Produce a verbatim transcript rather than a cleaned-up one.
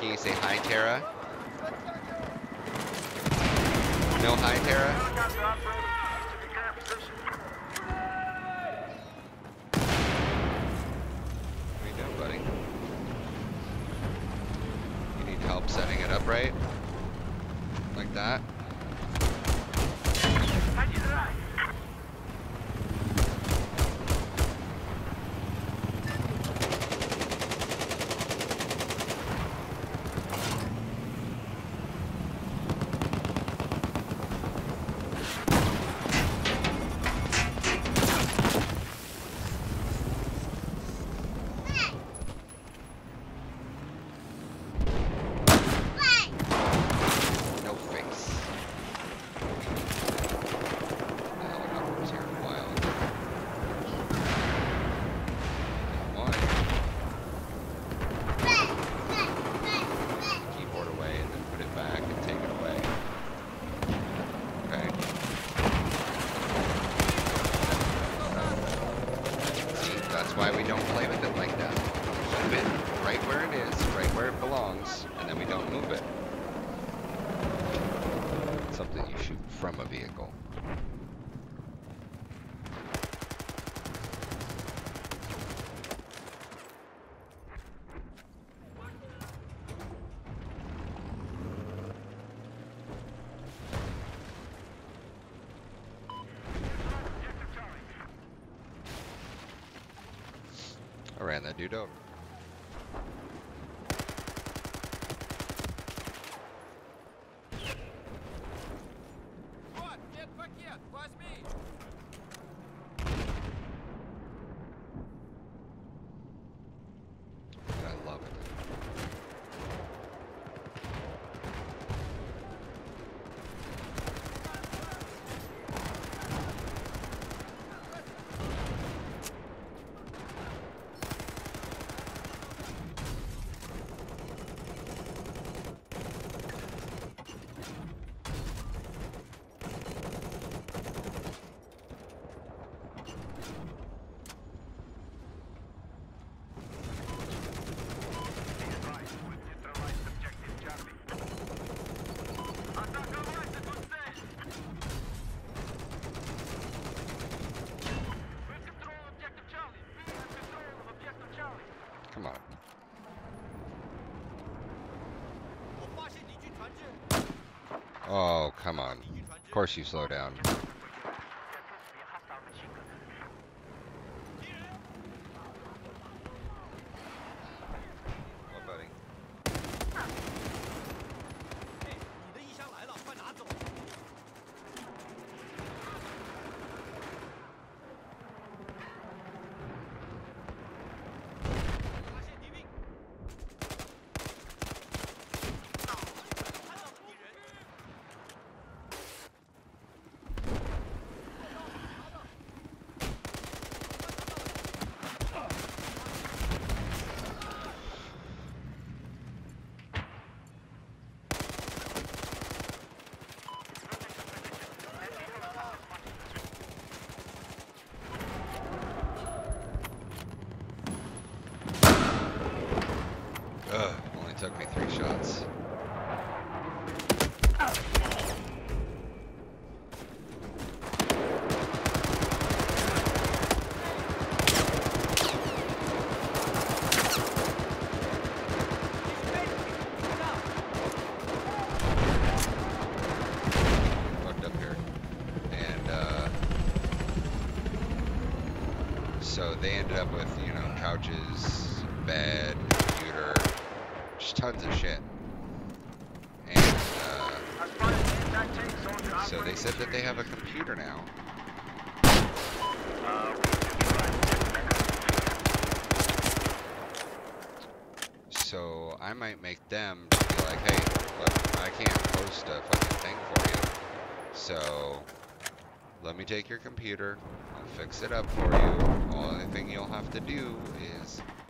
Can you say hi, Tara? No hi, Tara? What are you doing, buddy? You need help setting it up right? Like that? Why we don't play with it like that. Keep it right where it is, right where it belongs, and then we don't move it. Something you shoot from a vehicle. I ran that dude over. I love it. Come on. Oh, come on. Of course you slow down. What, buddy? Ugh, only took me three shots. Looked up here. And, uh, so they ended up with, you know, couches, bed, computer, just tons of shit. And uh, so they said that they have a computer now. So I might make them be like, hey, look, I can't post a fucking thing for you. So let me take your computer, I'll fix it up for you. Only thing you'll have to do is